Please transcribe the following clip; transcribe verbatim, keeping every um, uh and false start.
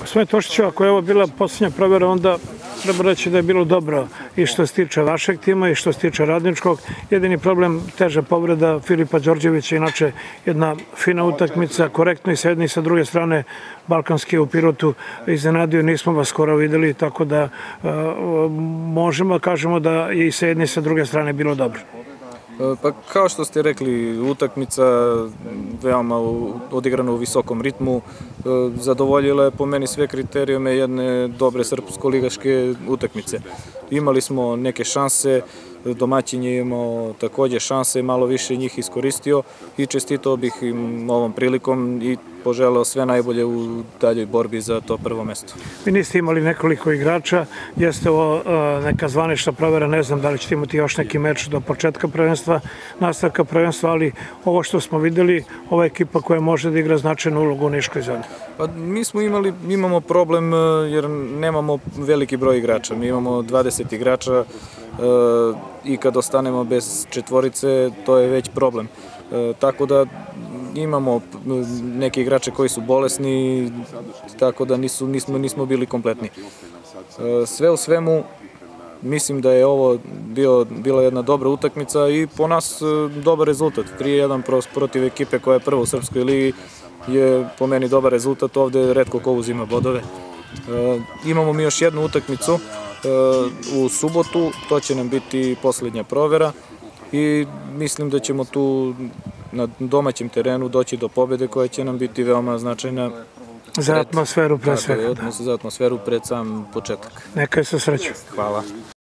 Gospodine Tošiću, ako je ovo bila posljednja provera, onda treba reći da je bilo dobro i što se tiče vašeg tima i što se tiče radničkog. Jedini problem, teža povreda Filipa Đorđevića, inače jedna fina utakmica, korektno i sa jedne i sa druge strane, balkanski u Pirotu iznenadio, nismo vas skoro videli, tako da možemo da kažemo da je i sa jedne i sa druge strane bilo dobro. Pa kao što ste rekli, utakmica veoma odigrana u visokom ritmu, zadovoljila je po meni sve kriterijume jedne dobre srpsko-ligaške utakmice. Imali smo neke šanse, domaćin je imao takođe šanse, malo više njih iskoristio i čestitao bih im ovom prilikom i poželeo sve najbolje u daljoj borbi za to prvo mesto. Vi niste imali nekoliko igrača, jeste ovo neka zvanična provera, ne znam da li ćete imati još neki meč do početka prvenstva, nastavka prvenstva, ali ovo što smo videli, ova ekipa koja može da igra značajnu ulogu u Niškoj zoni. Pa mi smo imali, imamo problem jer nemamo veliki broj igrača, mi imamo dvadeset igrača i kad ostanemo bez četvorice, to je već problem. Tako da imamo neke igrače koji su bolesni, tako da nisu, nismo, nismo bili kompletni. Sve u svemu, mislim da je ovo bio, bila jedna dobra utakmica i po nas dobar rezultat. tri jedan protiv ekipe koja je prva u Srpskoj ligi je po meni dobar rezultat, ovde retko ko uzima bodove. Imamo mi još jednu utakmicu u subotu, to će nam biti poslednja provera i mislim da ćemo tu na domaćem terenu doći do pobede koja će nam biti veoma značajna. Za atmosferu pre svega. Za atmosferu pred sam početak. Neka je sa srećom. Hvala.